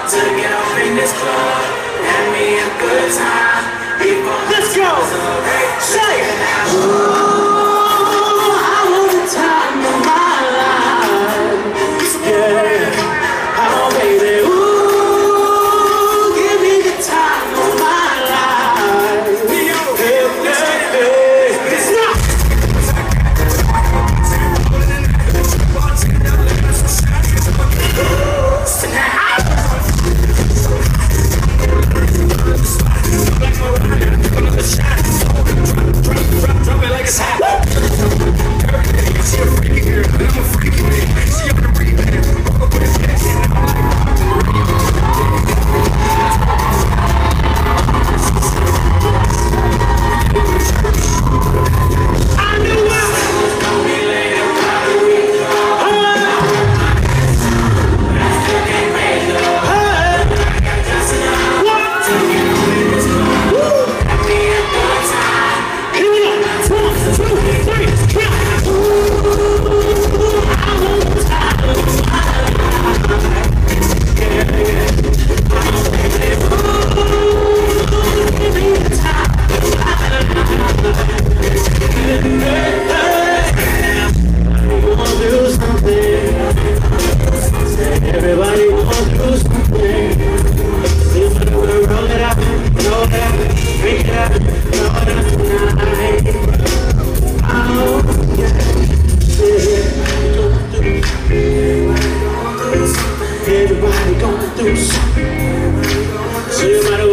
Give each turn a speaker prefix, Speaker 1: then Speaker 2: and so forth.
Speaker 1: to get up in this club. Had me a good time. Let's go. Say it. Ooh, I want the time of my life. Yeah. Oh, baby. Ooh, give me the time of my life. It's not. Drop it like it's hot. She a freaky girl, and I'm a freaky man. She on the rebound. Roll up with his ass, and I'm like, I knew I was gonna be late about a week. I still can't make love. I got just enough to get on this club. Have me a good time. Here we go. 1, 2, 3, 4. Ooh, I want the time of my life. Yeah, yeah. Oh, baby. Ooh, give me the time of my life. Everybody wanna do something. Everybody wanna do something. You wanna roll it out, roll it out, drink it out, roll it out tonight. Oh, yeah, yeah. Everybody gonna do something. So you might